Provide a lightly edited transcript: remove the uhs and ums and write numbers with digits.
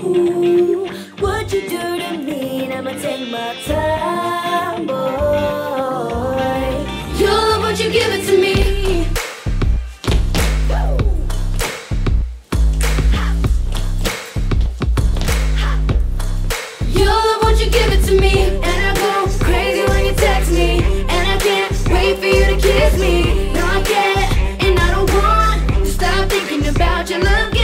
what you do to me, and I'ma take my time, boy. Your love, won't you give it to me? Your love, won't you give it to me? And I go crazy when you text me, and I can't wait for you to kiss me. No, I can't, and I don't want to stop thinking about your love.